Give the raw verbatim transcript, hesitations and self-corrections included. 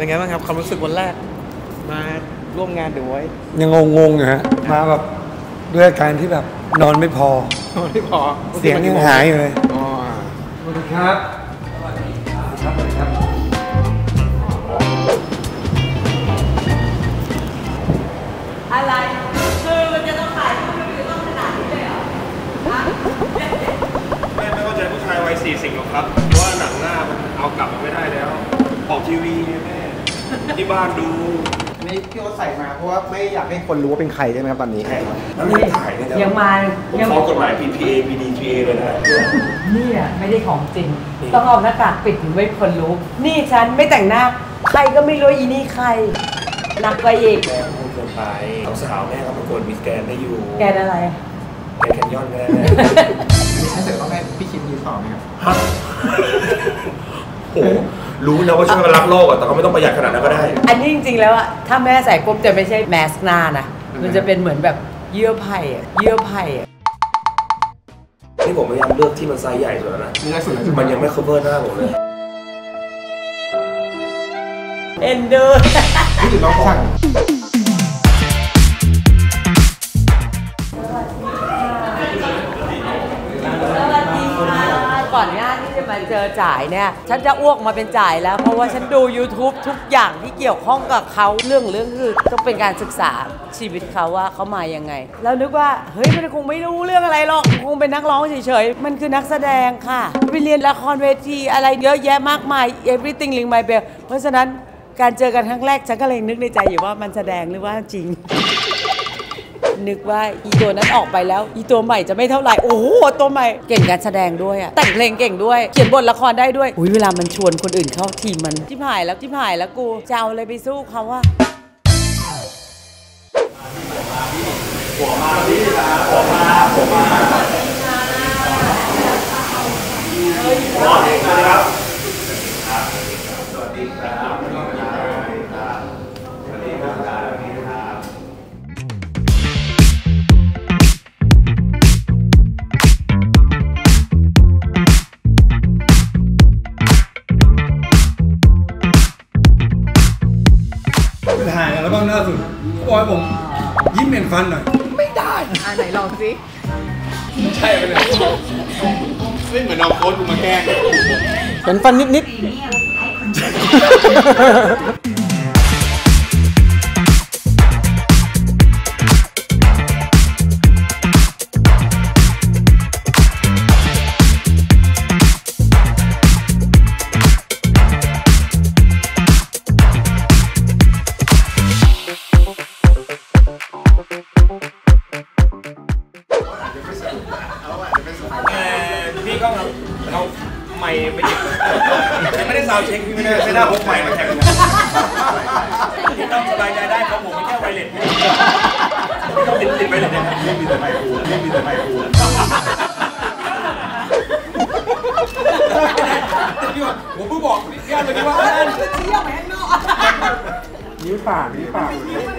ไงบ้างครับความรู้สึกวันแรกมาร่วมงานเดอะวอยซ์ยังงงๆอยู่ฮะมาแบบด้วยอาการที่แบบนอนไม่พอนอนไม่พอเสียงยังหายอยู่เลยอ๋อสวัสดีครับสวัสดีครับสวัสดีครับอะไรคือมันจะต้องถ่ายรูปมันจะต้องขนาดนี้เลยเหรอแม่ไม่เข้าใจผู้ชายวัยสี่สิบหรอกครับเพราะว่าหนังหน้ามันเอากลับมาไม่ได้แล้วออกทีวีแม่ที่บ้านดูอันนี้พี่โอ๊ตใส่มาเพราะว่าไม่อยากให้คนรู้ว่าเป็นใครใช่ไหมครับตอนนี้ใช่ครับแล้วไม่ถ่ายเนี่ยยังมายังฟ้องกฎหมาย พี พี เอ บี ดี ที เอ เลยนะนี่อ่ะไม่ได้ของจริงต้องเอาหน้ากากปิดถึงไม่คนรู้นี่ฉันไม่แต่งหน้าใครก็ไม่รู้อีนี่ใครนักไปอีกแม่พูดเกินไปสาวแม่ก็ประกวดมิสแกรนได้อยู่แกนอะไรแกนแคนยอนก็ได้ไม่ใช่แต่ต้องให้พี่คิมยืนต่อไหมครับฮะโอ้รู้นะว่าช่วยกันรักโลกอ่ะแต่ก็ไม่ต้องประหยัดขนาดนั้นก็ได้อันนี้จริงๆแล้วอะถ้าแม่ใส่ปุ๊บจะไม่ใช่แมสหน้านะมันจะเป็นเหมือนแบบเยื่อไผ่อะเยื่อไผ่อะนี่ผมพยายามเลือกที่มันไซส์ใหญ่สุดแล้วนะมันยังไม่ cover หน้าผมเลยเอ็นดูนี่ถึงน้องสั่งก่อนหน้าที่จะมาเจอจ่ายเนี่ยฉันจะอ้วกมาเป็นจ่ายแล้วเพราะว่าฉันดู YouTube ทุกอย่างที่เกี่ยวข้องกับเขาเรื่องเรื่องคือต้องเป็นการศึกษาชีวิตเขาว่าเขามายังไงแล้วนึกว่าเฮ้ยมันคงไม่รู้เรื่องอะไรหรอกคงเป็นนักร้องเฉยๆมันคือนักแสดงค่ะไปเรียนละครเวทีอะไรเยอะแยะมากมาย everything ring my bell เพราะฉะนั้นการเจอกันครั้งแรกฉันก็เลยนึกในใจอยู่ว่ามันแสดงหรือว่าจริงนึกว่าอีตัวนั้นออกไปแล้วอีตัวใหม่จะไม่เท่าไหร่โอ้โหตัวใหม่เก่งการแสดงด้วยอะแต่งเพลงเก่งด้วยเขียนบทละครได้ด้วยอุ้ยเวลามันชวนคนอื่นเข้าทีมมันชิบหายแล้วชิบหายแล้วกูจะเอาอะไรไปสู้เขาว่าหัวมาพี่หัวมาหัวมาสวัสดีครับสวัสดีครับถ่ายอัลบั้มล่าสุดบอยผมยิ้มเหม็นฟันหน่อยไม่ได้อ่ะไหนลองสิใช่ไหมเนี่ยไม่เหมือนเอาโค้ดกูมาแกล้งเป็นฟันนิดๆพี่ก็เราไม่ไปหยิบไม่ได้ซาวเช็คพี่ไม่ได้ไม่ได้พกใหม่มาแข่งพี่ต้องสบายใจได้เพราะผมไม่แค่ไวเลสพี่ต้องติดติดไวเลสนะครับไม่มีแต่ไมค์คูไม่มีแต่ไมค์คูผมเพิ่งบอกพี่แก้วเลยว่าเที่ยวไปข้างนอกนิ้วปากนิ้วปาก